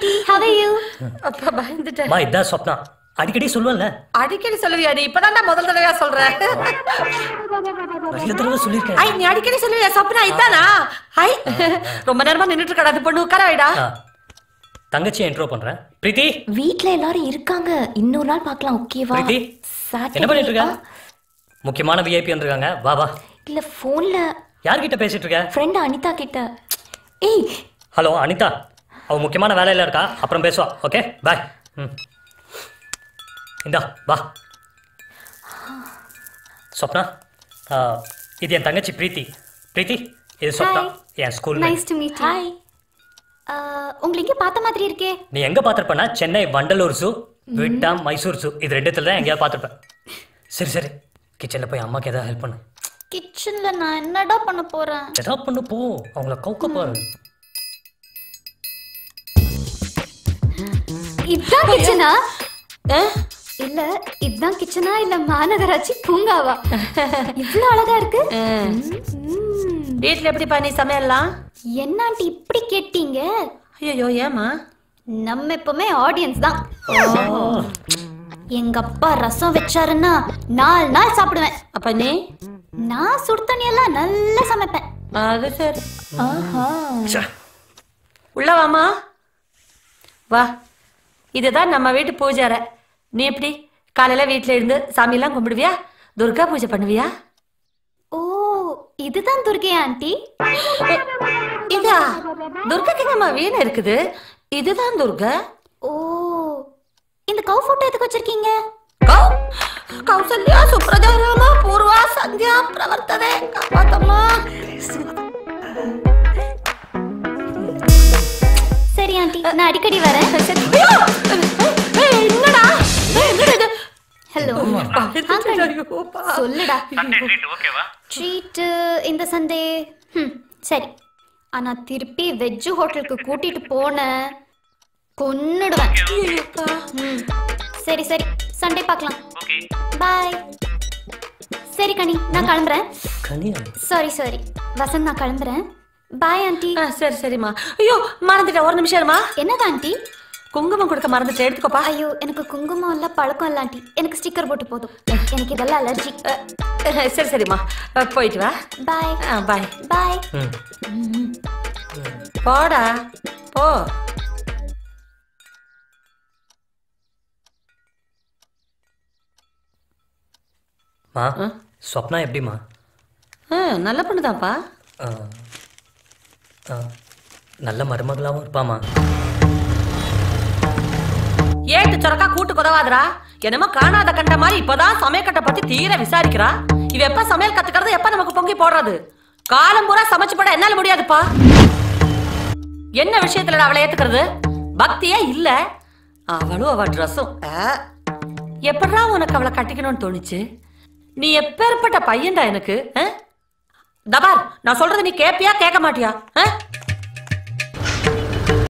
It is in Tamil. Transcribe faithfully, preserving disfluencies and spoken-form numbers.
Aunty, how are you? அப்பா பயந்துட்டேன். மா இதான் சொப்னா. அடிக்கடி சொல்லுவல்ல. அடிக்கடி சொல்லுவியா நீ? இப்பதான்டா முதல் தடவையா சொல்ற. நிறைய தடவை சொல்லிருக்கேன். ஐ நீ அடிக்கடி சொல்லுவியா சொப்னா இதானா? ஹை ரொம்ப நேரமா நின்னுட்டு இருக்கடா. அது பொண்ணு உட்கார வைடா. தங்கச்சி இன்ட்ரோ பண்றேன். பிரீத்தி வீட்ல எல்லாரும் இருக்காங்க. இன்னொரு நாள் பார்க்கலாம் ஓகேவா? பிரீத்தி என்ன பண்ணிட்டு இருக்க? முக்கியமான விஐபி வந்திருக்காங்க. வா வா. இல்ல போன்ல யார் கிட்ட பேசிட்டு இருக்க? ஃப்ரெண்ட் அனிதா கிட்ட. ஏய் ஹலோ அனிதா, அவ முக்கியமான வேலையில இருக்கா, அப்புறம் பேசுவா. Okay bye. ம் இந்தா வா. சொப்னா இது என் தங்கச்சி பிரீத்தி. பிரீத்தி இது சொப்னா என் school. Nice to meet you. Hi. உங்களுக்கு இங்க பார்த்த மாதிரி இருக்கே. நீ எங்க பாத்திருப்பனா? சென்னை வண்டலூர் ஜூ, விட்டாம் மைசூர் ஜூ, இது ரெண்டுத்துல தான் எங்கேயாவது பாத்திருப்பேன். சரி சரி கிச்சன்ல போய் அம்மாக்கு ஏதாவது ஹெல்ப் பண்ணு. கிச்சன்ல நான் என்னடா பண்ண போறேன்? ஏதாவது பண்ணு போ, அவங்கள கவுக்க பாரு. இதான் கிச்சனா? இல்ல இதான் கிச்சனா இல்ல மாநகராட்சி பூங்காவா? இவ்வளவு அழகா இருக்கு. வீட்ல எப்படி பண்ணி சமையல்லாம்? என்ன ஆண்டி இப்படி கேட்டீங்க? ஐயோ ஏமா? நம்ம எப்பவுமே ஆடியன்ஸ் தான். எங்க அப்பா ரசம் வச்சாருன்னா நாலு நாள் சாப்பிடுவேன். அப்ப நீ? நான் சுடு தண்ணி எல்லாம் நல்லா சமைப்பேன். அது சரி. ஆஹா. உள்ள வாமா. வா. இதுதான் நம்ம வீட்டு பூஜை அறை. நீ எப்படி காலையில வீட்டுல இருந்து சாமியெல்லாம் கும்பிடுவியா? துர்கா பூஜை பண்ணுவியா? ஓ இதுதான் துர்கை ஆண்டி. இதா துர்காக்கு என்னம்மா வீணை இருக்குது? இதுதான் துர்கா. ஓ இந்த கௌ போட்டோ எதுக்கு வச்சிருக்கீங்க? கௌ கௌசல்யா சுப்ரஜா ராமா பூர்வா சந்தியா பிரவர்த்ததே காப்பாத்தம்மா. சரி ஆண்டி நான் அடிக்கடி வரேன். என்னடா ஹலோ சொல்லுடா. ட்ரீட் இந்த சண்டே. சரி ஆனா திருப்பி வெஜ் ஹோட்டலுக்கு கூட்டிட்டு போன கொன்னுடுவேன். சரி சரி சண்டே பார்க்கலாம். பாய். சரி கனி நான் கிளம்புறேன். சாரி சாரி வசந்த் நான் கிளம்புறேன். Bye aunty. சரி சரிம்மா. ஐயோ மறந்துட்டேன், ஒரு நிமிஷம் இருமா. என்னது ஆண்டி? குங்குமம் கொடுக்க மறந்துட்டு எடுத்துக்கோப்பா. ஐயோ எனக்கு குங்குமம் இல்ல பழக்கம் இல்ல ஆண்டி. எனக்கு ஸ்டிக்கர் போட்டு போதும். எனக்கு இதெல்லாம் அலர்ஜி. சரி சரிம்மா போயிட்டு வா. பாய். பாய் பாய். போடா போ. மா ஸ்வப்னா எப்படிமா? நல்ல பொண்ணுதான்ப்பா. நல்ல மருமகளாவும் இருப்பாமா. ஏட்டு சொரக்கா கூட்டு குதவாதரா. என்னமோ காணாத கண்ட மாதிரி இப்பதான் சமையக்கட்டை பத்தி தீர விசாரிக்கிறா. இவ எப்ப சமையல் கத்துக்கிறது, எப்ப நமக்கு பொங்கி போடுறது? காலம் பூரா சமைச்சு போட என்னால முடியாதுப்பா. என்ன விஷயத்துல அவளை ஏத்துக்கிறது? பக்தியே இல்ல. அவளும் அவ ட்ரெஸ்ஸும். எப்படா உனக்கு அவளை கட்டிக்கணும்னு தோணுச்சு? நீ எப்பேற்பட்ட பையன்டா எனக்கு. தபார் நான் சொல்றது நீ கேப்பியா கேட்க மாட்டியா?